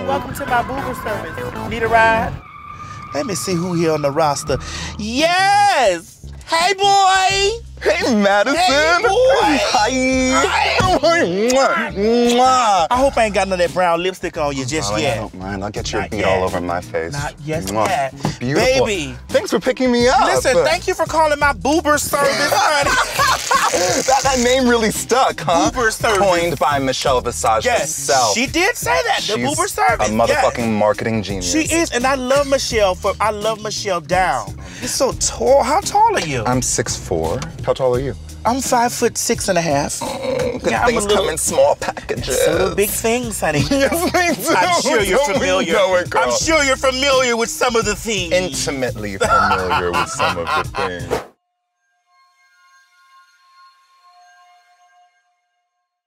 welcome to my boober service. Need a ride? Let me see who here on the roster. Yes! Hey, boy! Hey, Madison! Hey, boy! Hi! I hope I ain't got none of that brown lipstick on you just yet. I don't mind. I'll get your Not beat yet. all over my face. Not yet. Beautiful. Baby. Thanks for picking me up. Listen, thank you for calling my boober service, honey. that name really stuck, huh? Boober service. Coined by Michelle Visage herself. She did say that, the She's boober service. a motherfucking marketing genius. She is, and I love Michelle down. You're so tall. How tall are you? I'm 6'4". How tall are you? I'm 5'6.5". Good things come in small packages. So do big things, honey. Yes, they do. I'm sure you're Don't we familiar. know it, girl? I'm sure you're familiar with some of the things. Intimately familiar with some of the things.